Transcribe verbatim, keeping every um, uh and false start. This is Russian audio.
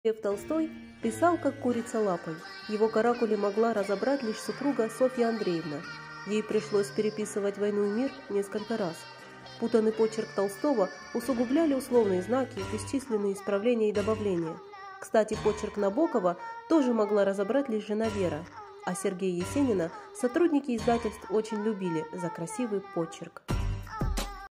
Лев Толстой писал, как курица лапой. Его каракули могла разобрать лишь супруга Софья Андреевна. Ей пришлось переписывать «Войну и мир» несколько раз. Путанный почерк Толстого усугубляли условные знаки, бесчисленные исправления и добавления. Кстати, почерк Набокова тоже могла разобрать лишь жена Вера, а Сергея Есенина сотрудники издательств очень любили за красивый почерк.